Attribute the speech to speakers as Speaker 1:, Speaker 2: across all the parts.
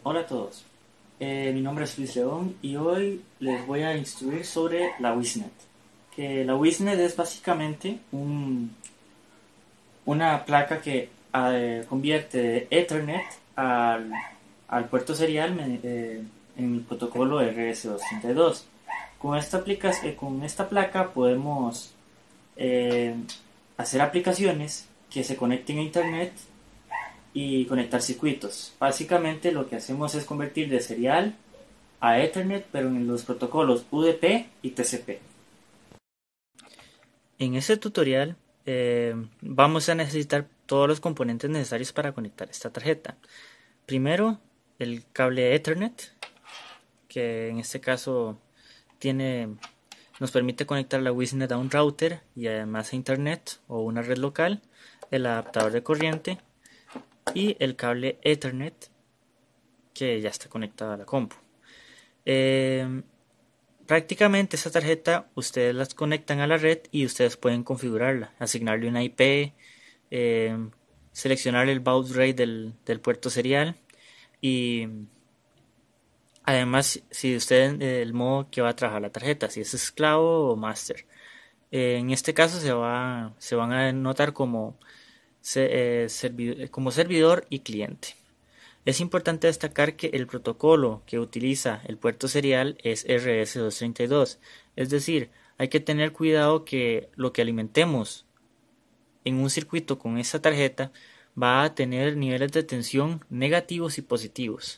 Speaker 1: Hola a todos, mi nombre es Luis León y hoy les voy a instruir sobre la Wisnet. Que la Wisnet es básicamente una placa que convierte de Ethernet al puerto serial en el protocolo RS232. Con esta placa podemos eh, hacer aplicaciones que se conecten a Internet y conectar circuitos. Básicamente lo que hacemos es convertir de serial a Ethernet, pero en los protocolos UDP y TCP. En este tutorial vamos a necesitar todos los componentes necesarios para conectar esta tarjeta. Primero, el cable Ethernet, que en este caso nos permite conectar la Wisnet a un router y además a Internet o una red local, el adaptador de corriente y el cable Ethernet que ya está conectado a la compu. Eh, Prácticamente esta tarjeta ustedes las conectan a la red y ustedes pueden configurarla, asignarle una IP, eh, seleccionar el baud rate del puerto serial y además si usted el modo que va a trabajar la tarjeta, si es esclavo o master. En este caso se van a notar como servidor y cliente. Es importante destacar que el protocolo que utiliza el puerto serial es RS232, es decir, hay que tener cuidado que lo que alimentemos en un circuito con esta tarjeta va a tener niveles de tensión negativos y positivos.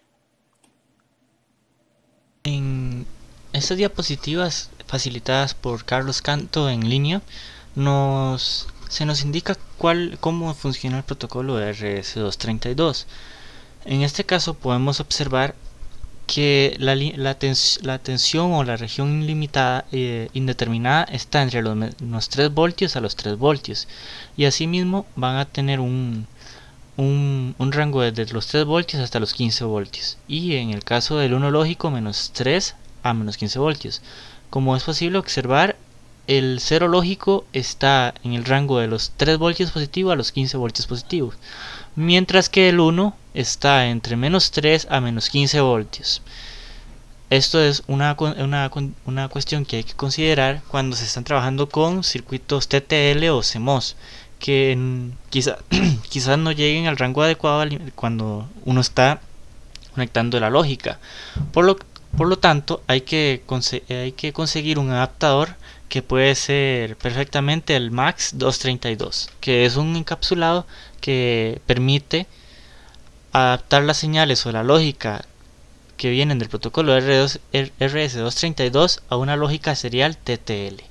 Speaker 2: En estas diapositivas facilitadas por Carlos Canto en línea, se nos indica cómo funciona el protocolo de RS232. En este caso podemos observar que la tensión o la región ilimitada indeterminada está entre los 3 voltios a los 3 voltios y asimismo van a tener un rango desde los 3 voltios hasta los 15 voltios y en el caso del 1 lógico menos 3 a menos 15 voltios. Como es posible observar, el 0 lógico está en el rango de los 3 voltios positivos a los 15 voltios positivos, mientras que el 1 está entre menos 3 a menos 15 voltios. Esto es una cuestión que hay que considerar cuando se están trabajando con circuitos TTL o CMOS, que quizás no lleguen al rango adecuado cuando uno está conectando la lógica. Por lo, por lo tanto, hay que conseguir un adaptador que puede ser perfectamente el MAX 232, que es un encapsulado que permite adaptar las señales o la lógica que vienen del protocolo RS232 a una lógica serial TTL.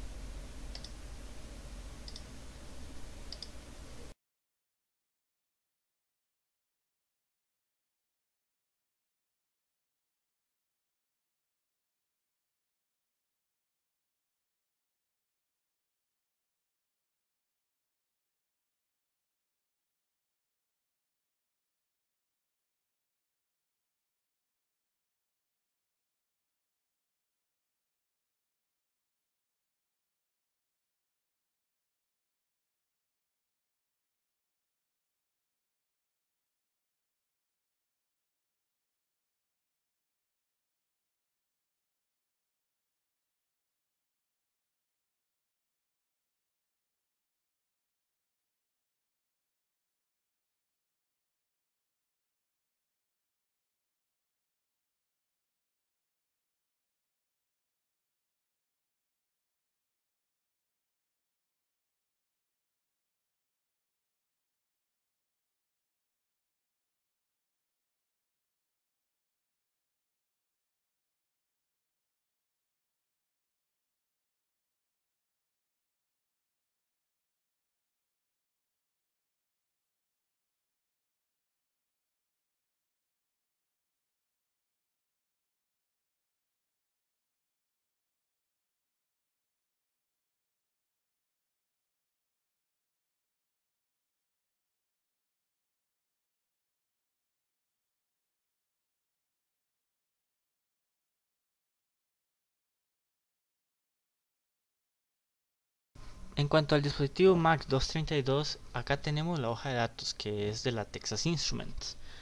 Speaker 2: En cuanto al dispositivo MAX 232, acá tenemos la hoja de datos que es de la Texas Instruments.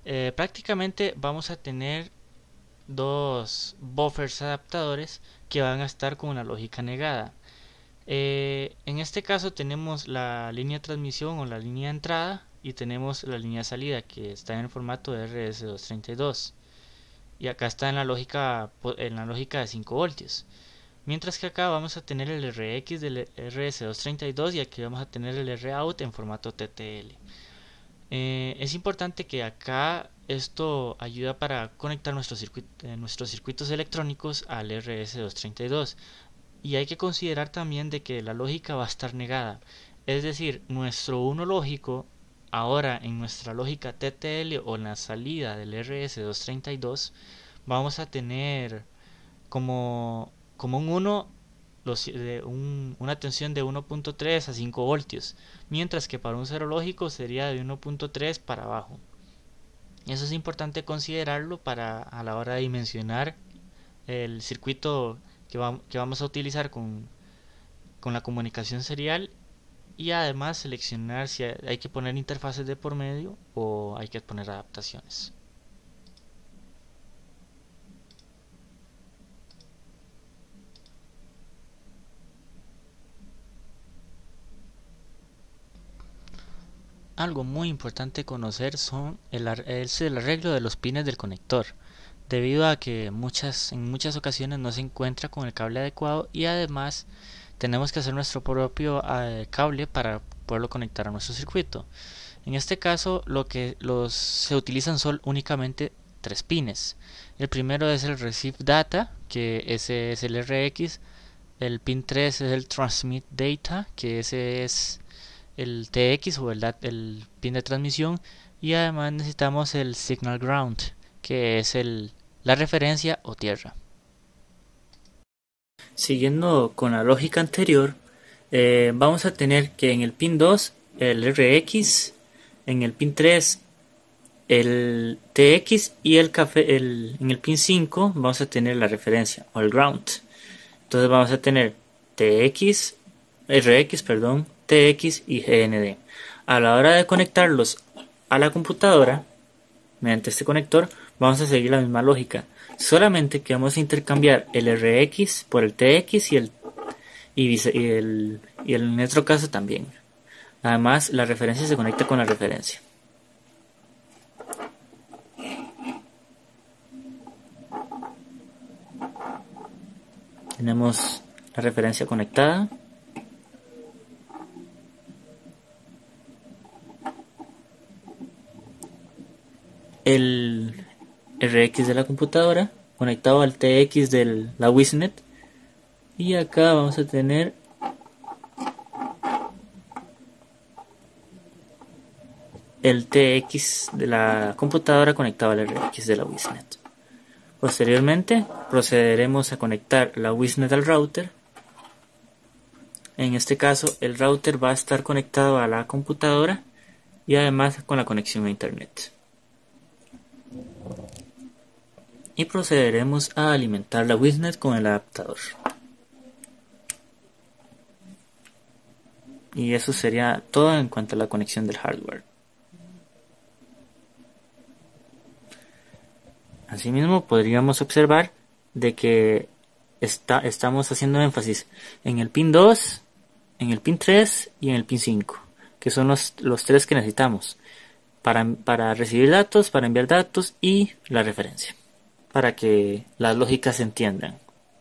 Speaker 2: Prácticamente vamos a tener dos buffers adaptadores que van a estar con una lógica negada. En este caso tenemos la línea de transmisión o la línea de entrada y tenemos la línea de salida que está en el formato de RS232 y acá está en la lógica de 5 voltios, mientras que acá vamos a tener el RX del RS232 y aquí vamos a tener el ROut en formato TTL. Es importante que acá esto ayuda para conectar nuestros circuitos electrónicos al RS232 y hay que considerar también de que la lógica va a estar negada, es decir, nuestro 1 lógico ahora en nuestra lógica TTL o en la salida del RS232 vamos a tener como un 1 una tensión de 1.3 a 5 voltios, mientras que para un 0 lógico sería de 1.3 para abajo. Eso es importante considerarlo a la hora de dimensionar el circuito que vamos a utilizar con la comunicación serial y además seleccionar si hay que poner interfaces de por medio o hay que poner adaptaciones. Algo muy importante conocer es el arreglo de los pines del conector, debido a que en muchas ocasiones no se encuentra con el cable adecuado y además tenemos que hacer nuestro propio cable para poderlo conectar a nuestro circuito. En este caso se utilizan únicamente 3 pines. El primero es el Receive Data, que ese es el RX. El pin 3 es el Transmit Data, que ese es el TX o el pin de transmisión, y además necesitamos el Signal Ground, que es la referencia o tierra.
Speaker 1: Siguiendo con la lógica anterior, vamos a tener que en el pin 2 el RX, en el pin 3 el TX y en el pin 5 vamos a tener la referencia o el ground. Entonces vamos a tener RX, TX y GND. A la hora de conectarlos a la computadora mediante este conector vamos a seguir la misma lógica, solamente que vamos a intercambiar el RX por el TX y en otro caso también. Además la referencia se conecta con la referencia. Tenemos la referencia conectada. El RX de la computadora conectado al TX de la WISNet, y acá vamos a tener el TX de la computadora conectado al RX de la WISNet. Posteriormente procederemos a conectar la WISNet al router. En este caso el router va a estar conectado a la computadora y además con la conexión a internet. Y procederemos a alimentar la WISNet con el adaptador. Y eso sería todo en cuanto a la conexión del hardware. Asimismo podríamos observar de que estamos haciendo énfasis en el pin 2, en el pin 3 y en el pin 5, que son los 3 que necesitamos para recibir datos, para enviar datos y la referencia, para que las lógicas se entiendan.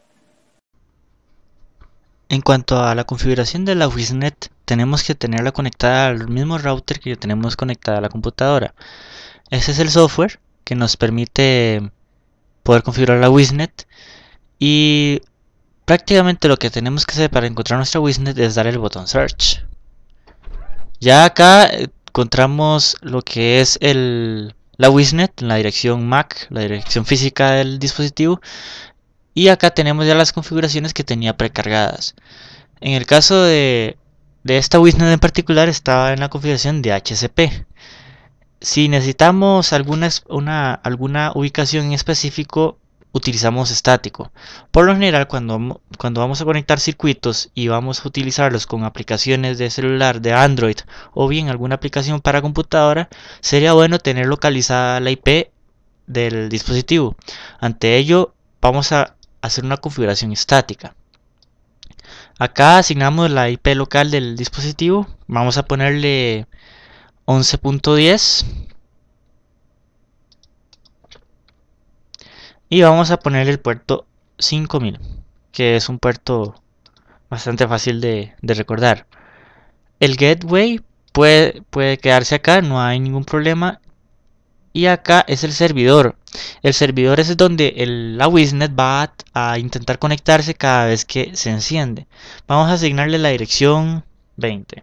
Speaker 2: En cuanto a la configuración de la WISNet, tenemos que tenerla conectada al mismo router que tenemos conectada a la computadora. Ese es el software que nos permite poder configurar la WISNet, y prácticamente lo que tenemos que hacer para encontrar nuestra WISNet es dar el botón Search. Ya acá encontramos lo que es la WISNet, la dirección MAC, la dirección física del dispositivo, y acá tenemos ya las configuraciones que tenía precargadas. En el caso de esta WISNet en particular estaba en la configuración de HCP. Si necesitamos alguna ubicación en específico, utilizamos estático. Por lo general, cuando vamos a conectar circuitos y vamos a utilizarlos con aplicaciones de celular, de Android o bien alguna aplicación para computadora, sería bueno tener localizada la IP del dispositivo. Ante ello, vamos a hacer una configuración estática. Acá asignamos la IP local del dispositivo. Vamos a ponerle 11.10 y vamos a ponerle el puerto 5000, que es un puerto bastante fácil de recordar. El gateway puede quedarse acá, no hay ningún problema. Y acá es el servidor. El servidor es donde la Wiznet va a intentar conectarse cada vez que se enciende. Vamos a asignarle la dirección 20.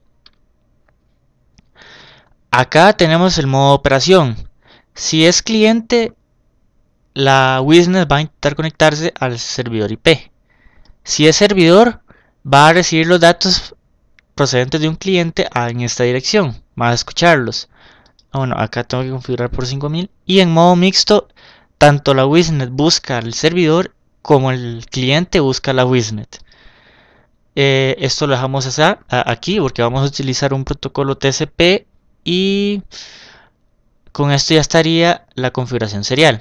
Speaker 2: Acá tenemos el modo de operación. Si es cliente, la Wiznet va a intentar conectarse al servidor IP. Si es servidor, va a recibir los datos procedentes de un cliente en esta dirección. Va a escucharlos. Bueno, acá tengo que configurar por 5000. Y en modo mixto, tanto la Wiznet busca el servidor como el cliente busca la Wiznet. Esto lo dejamos aquí porque vamos a utilizar un protocolo TCP y con esto ya estaría la configuración serial.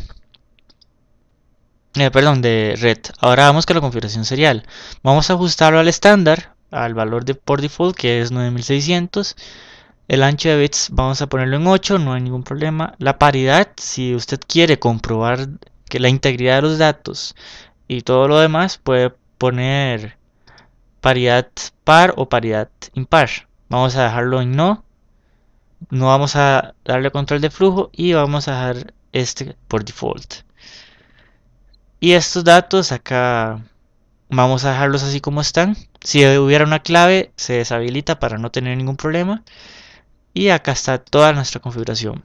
Speaker 2: Perdón, de red. Ahora vamos con la configuración serial. Vamos a ajustarlo al estándar, al valor por default que es 9600. El ancho de bits vamos a ponerlo en 8, no hay ningún problema. La paridad, si usted quiere comprobar que la integridad de los datos y todo lo demás, puede poner paridad par o paridad impar. Vamos a dejarlo en no. No vamos a darle control de flujo y vamos a dejar este por default. Y estos datos acá vamos a dejarlos así como están. Si hubiera una clave se deshabilita para no tener ningún problema. Y acá está toda nuestra configuración.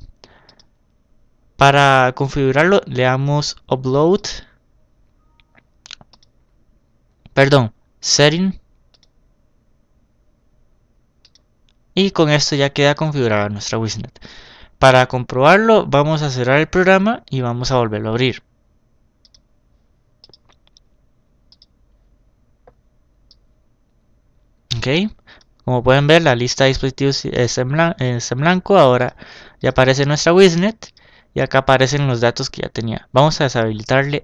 Speaker 2: Para configurarlo le damos upload, setting, y con esto ya queda configurada nuestra Wiznet. Para comprobarlo vamos a cerrar el programa y vamos a volverlo a abrir. Ok, como pueden ver, la lista de dispositivos es en blanco. Ahora ya aparece nuestra Wiznet y acá aparecen los datos que ya tenía. Vamos a deshabilitarle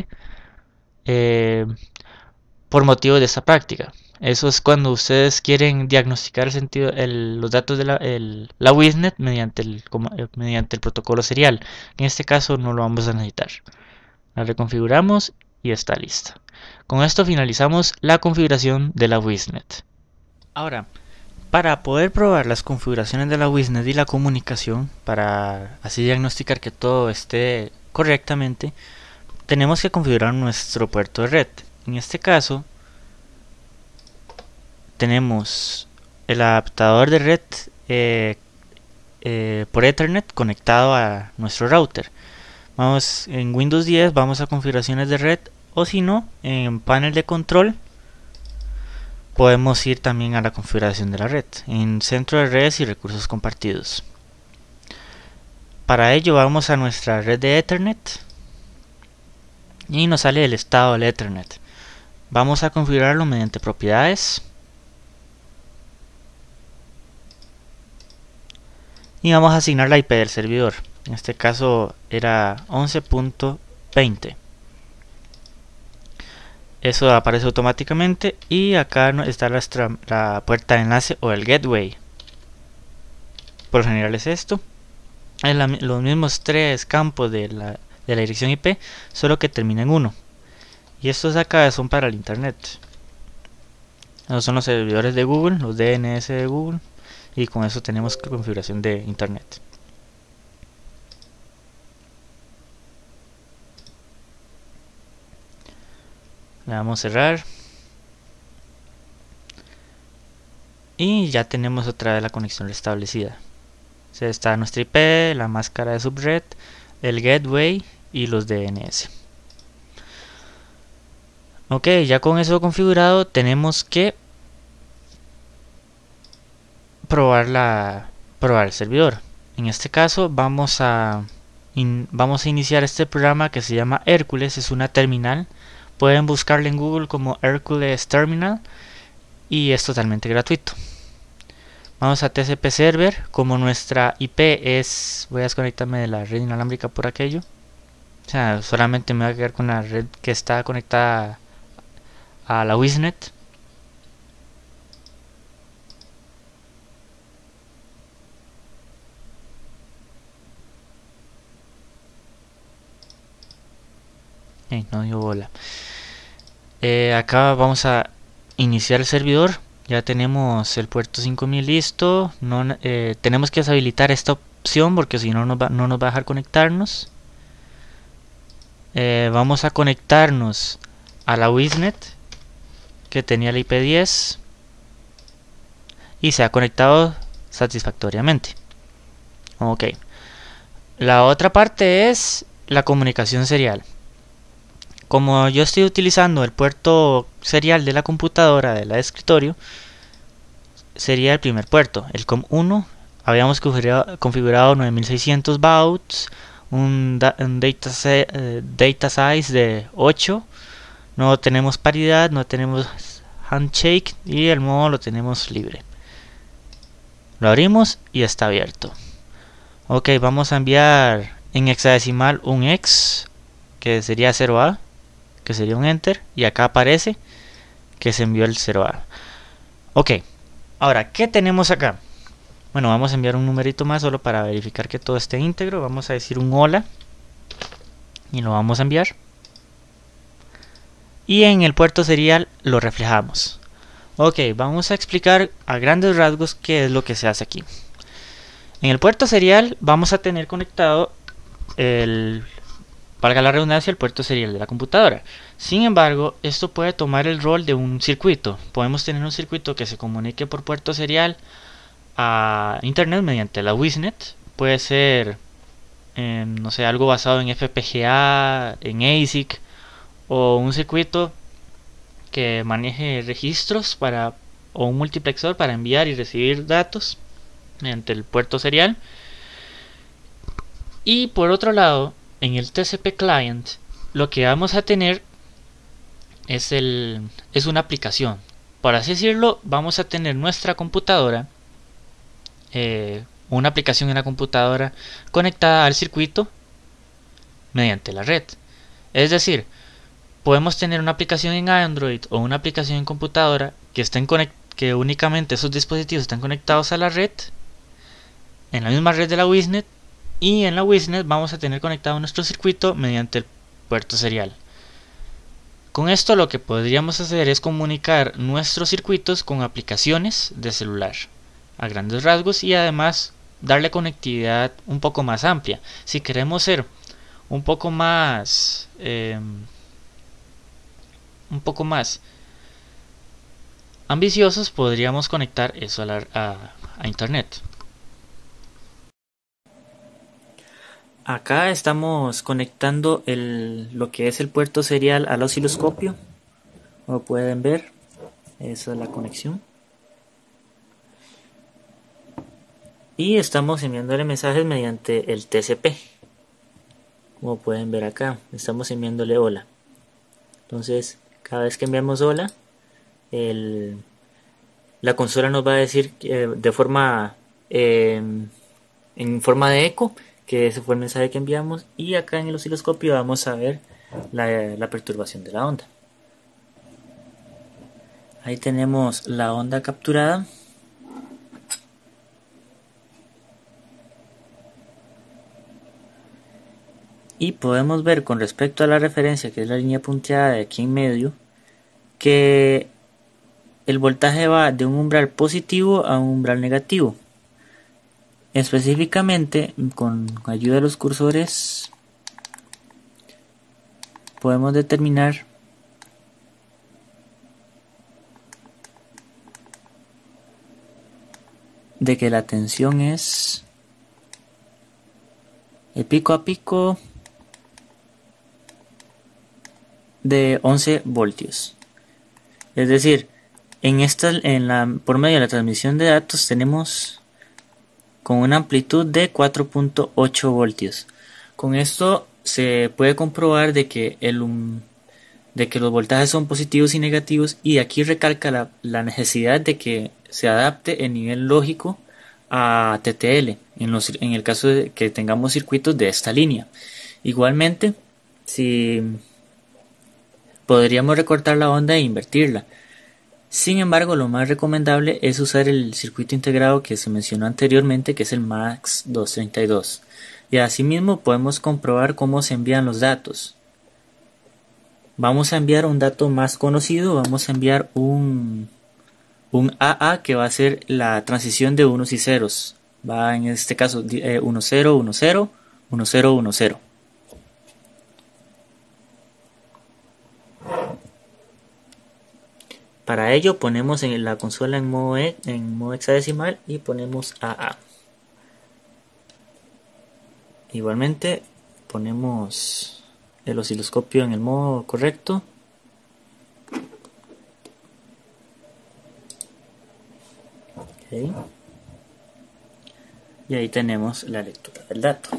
Speaker 2: por motivo de esta práctica. Eso es cuando ustedes quieren diagnosticar los datos de la Wiznet mediante el protocolo serial. En este caso no lo vamos a necesitar. La reconfiguramos y está lista. Con esto finalizamos la configuración de la Wiznet. Ahora, para poder probar las configuraciones de la Wiznet y la comunicación, para así diagnosticar que todo esté correctamente, tenemos que configurar nuestro puerto de red. En este caso, tenemos el adaptador de red por Ethernet conectado a nuestro router. Vamos en Windows 10, vamos a configuraciones de red, o si no, en panel de control podemos ir también a la configuración de la red, en centro de redes y recursos compartidos. Para ello vamos a nuestra red de Ethernet y nos sale el estado del Ethernet. Vamos a configurarlo mediante propiedades y vamos a asignar la IP del servidor. En este caso era 11.20. Eso aparece automáticamente y acá está la puerta de enlace o el gateway. Por lo general es esto. Es los mismos tres campos de la dirección IP, solo que termina en 1. Y estos acá son para el internet. Esos son los servidores de Google, los DNS de Google. Y con eso tenemos configuración de internet. Le damos a cerrar. Y ya tenemos otra vez la conexión restablecida. Está nuestra IP, la máscara de subred, el gateway y los DNS. Ok, ya con eso configurado tenemos que probar el servidor. En este caso vamos a vamos a iniciar este programa que se llama Hércules. Es una terminal. Pueden buscarlo en Google como Hércules Terminal y es totalmente gratuito. Vamos a TCP Server. Como nuestra IP es... Voy a desconectarme de la red inalámbrica por aquello. O sea, solamente me voy a quedar con la red que está conectada a la WISNet. No dio bola. Acá vamos a iniciar el servidor. Ya tenemos el puerto 5000 listo. Tenemos que deshabilitar esta opción porque si no, no nos va a dejar conectarnos. Vamos a conectarnos a la WISNet que tenía la IP10 y se ha conectado satisfactoriamente. Ok. La otra parte es la comunicación serial. Como yo estoy utilizando el puerto serial de la computadora de la escritorio, sería el primer puerto, el COM1. Habíamos configurado 9600 bauds, un data size de 8. No tenemos paridad, no tenemos handshake y el modo lo tenemos libre. Lo abrimos y está abierto. Ok, vamos a enviar en hexadecimal un hex, que sería 0A. Que sería un enter, y acá aparece que se envió el 0A. Ok, ahora, ¿qué tenemos acá? Bueno, vamos a enviar un numerito más solo para verificar que todo esté íntegro. Vamos a decir un hola y lo vamos a enviar, y en el puerto serial lo reflejamos. Ok, vamos a explicar a grandes rasgos qué es lo que se hace aquí. En el puerto serial vamos a tener conectado valga la redundancia, el puerto serial de la computadora. Sin embargo, esto puede tomar el rol de un circuito. Podemos tener un circuito que se comunique por puerto serial a internet mediante la WISNet. Puede ser, no sé, algo basado en FPGA, en ASIC, o un circuito que maneje registros o un multiplexor para enviar y recibir datos mediante el puerto serial. Y por otro lado, en el TCP Client lo que vamos a tener es una aplicación. Por así decirlo, vamos a tener nuestra computadora, una aplicación en la computadora conectada al circuito mediante la red. Es decir, podemos tener una aplicación en Android o una aplicación en computadora que únicamente esos dispositivos están conectados a la red, en la misma red de la WISNet. Y en la WISNet vamos a tener conectado nuestro circuito mediante el puerto serial. Con esto lo que podríamos hacer es comunicar nuestros circuitos con aplicaciones de celular a grandes rasgos, y además darle conectividad un poco más amplia. Si queremos ser un poco más ambiciosos, podríamos conectar eso a internet.
Speaker 1: Acá estamos conectando lo que es el puerto serial al osciloscopio. Como pueden ver, esa es la conexión. Y estamos enviándole mensajes mediante el TCP. Como pueden ver acá, estamos enviándole hola. Entonces, cada vez que enviamos hola, la consola nos va a decir en forma de eco que ese fue el mensaje que enviamos, y acá en el osciloscopio vamos a ver la perturbación de la onda. Ahí tenemos la onda capturada. Y podemos ver con respecto a la referencia, que es la línea punteada de aquí en medio, que el voltaje va de un umbral positivo a un umbral negativo. Específicamente, con ayuda de los cursores, podemos determinar de que la tensión es el pico a pico de 11 voltios. Es decir, por medio de la transmisión de datos tenemos con una amplitud de 4.8 voltios. Con esto se puede comprobar de que los voltajes son positivos y negativos, y aquí recalca la necesidad de que se adapte el nivel lógico a TTL en el caso de que tengamos circuitos de esta línea. Igualmente, si podríamos recortar la onda e invertirla. Sin embargo, lo más recomendable es usar el circuito integrado que se mencionó anteriormente, que es el MAX 232. Y asimismo podemos comprobar cómo se envían los datos. Vamos a enviar un dato más conocido, vamos a enviar un AA que va a ser la transición de unos y ceros. Va en este caso 1 0 1 0 1 0 1 0. Para ello ponemos en la consola en modo hexadecimal y ponemos AA. Igualmente ponemos el osciloscopio en el modo correcto. Okay. Y ahí tenemos la lectura del dato.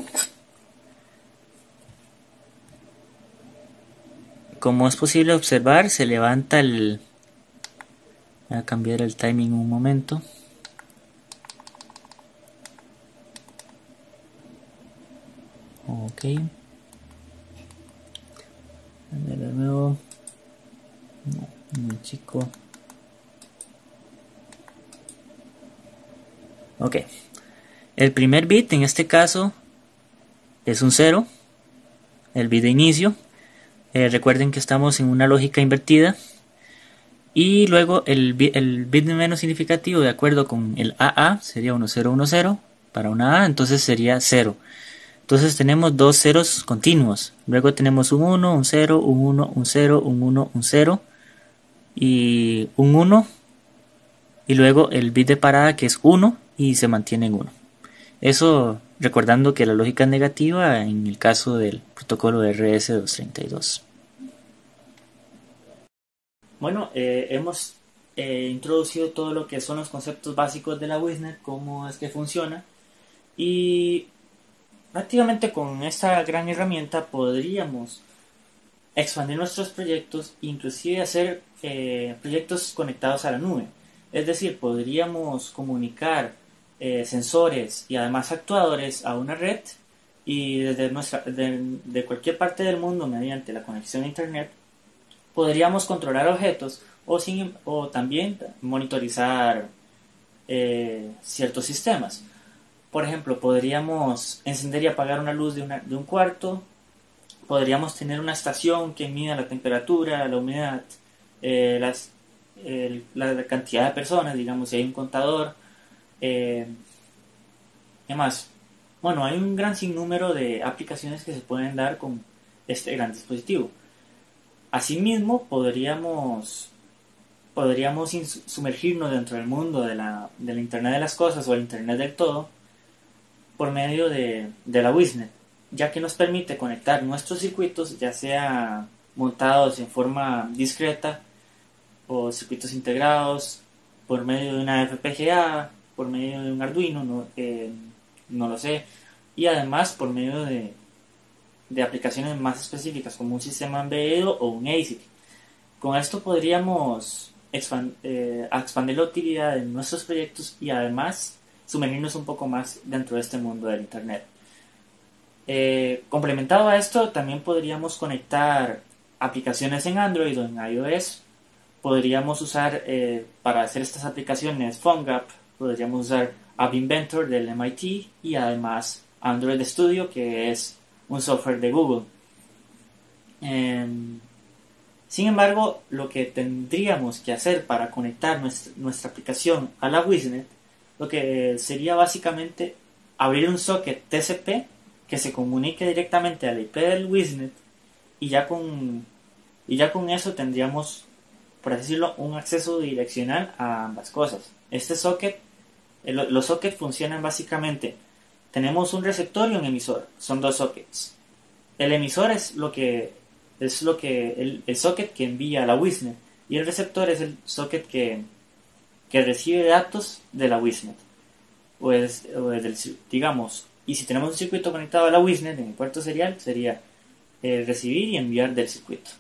Speaker 1: Como es posible observar, se levanta el... Voy a cambiar el timing un momento. Ok. De nuevo. No, chico. Ok. El primer bit en este caso es un 0. El bit de inicio. Recuerden que estamos en una lógica invertida. Y luego el bit menos significativo, de acuerdo con el AA, sería 1010 para una A, entonces sería 0. Entonces tenemos dos ceros continuos. Luego tenemos un 1, un 0, un 1, un 0, un 1, un 0 y un 1. Y luego el bit de parada que es 1 y se mantiene en 1. Eso recordando que la lógica es negativa en el caso del protocolo de RS-232. Bueno, hemos introducido todo lo que son los conceptos básicos de la WISNet, cómo es que funciona, y prácticamente con esta gran herramienta podríamos expandir nuestros proyectos, inclusive hacer proyectos conectados a la nube. Es decir, podríamos comunicar sensores y además actuadores a una red, y desde de cualquier parte del mundo mediante la conexión a internet podríamos controlar objetos o también monitorizar ciertos sistemas. Por ejemplo, podríamos encender y apagar una luz de un cuarto, podríamos tener una estación que mida la temperatura, la humedad, la cantidad de personas, digamos, si hay un contador. Además, bueno, hay un gran sinnúmero de aplicaciones que se pueden dar con este gran dispositivo. Asimismo, podríamos sumergirnos dentro del mundo de la Internet de las Cosas o el Internet del Todo por medio de la WISNet, ya que nos permite conectar nuestros circuitos, ya sea montados en forma discreta o circuitos integrados por medio de una FPGA, por medio de un Arduino, no lo sé, y además por medio de aplicaciones más específicas como un sistema embebido o un ASIC. Con esto podríamos expandir la utilidad de nuestros proyectos y además sumergirnos un poco más dentro de este mundo del Internet. Complementado a esto, también podríamos conectar aplicaciones en Android o en iOS. Podríamos usar para hacer estas aplicaciones PhoneGap, podríamos usar App Inventor del MIT y además Android Studio, que es un software de Google. Sin embargo, lo que tendríamos que hacer para conectar nuestra aplicación a la WISNet, lo que sería básicamente abrir un socket TCP que se comunique directamente a la IP del WISNet, y ya con eso tendríamos, por así decirlo, un acceso direccional a ambas cosas. Este socket, los sockets funcionan básicamente: tenemos un receptor y un emisor, son dos sockets. El emisor es el socket que envía a la WISNet, y el receptor es el socket que recibe datos de la WISNet, digamos. Y si tenemos un circuito conectado a la WISNet en el puerto serial, sería recibir y enviar del circuito.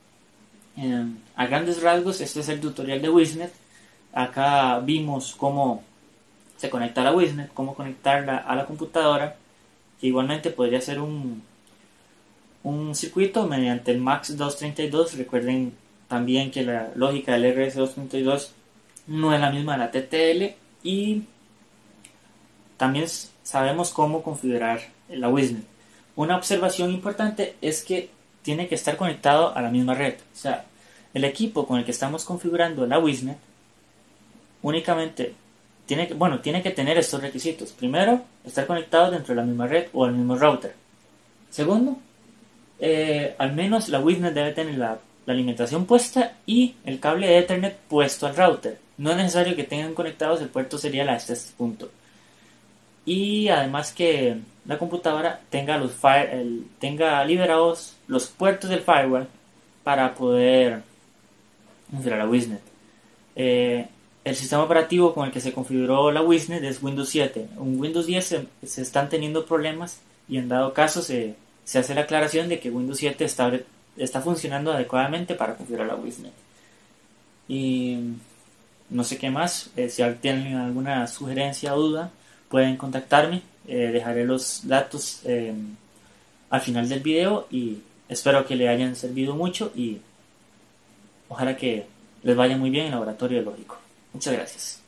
Speaker 1: A grandes rasgos, este es el tutorial de WISNet. Acá vimos cómo se conecta a la WISNet, cómo conectarla a la computadora, que igualmente podría ser un circuito mediante el MAX232. Recuerden también que la lógica del RS232 no es la misma de la TTL, y también sabemos cómo configurar la WISNet. Una observación importante es que tiene que estar conectado a la misma red. O sea, el equipo con el que estamos configurando la WISNet únicamente tiene que tener estos requisitos. Primero, estar conectado dentro de la misma red o al mismo router. Segundo, al menos la WISNet debe tener la alimentación puesta y el cable de Ethernet puesto al router. No es necesario que tengan conectados el puerto serial hasta este punto. Y además que la computadora tenga liberados los puertos del firewall para poder configurar la WISNet. El sistema operativo con el que se configuró la WISNet es Windows 7. En Windows 10 se están teniendo problemas, y en dado caso se hace la aclaración de que Windows 7 está funcionando adecuadamente para configurar la WISNet. Y no sé qué más. Si tienen alguna sugerencia o duda, pueden contactarme. Dejaré los datos al final del video, y espero que le hayan servido mucho y ojalá que les vaya muy bien en el laboratorio lógico. Muchas gracias.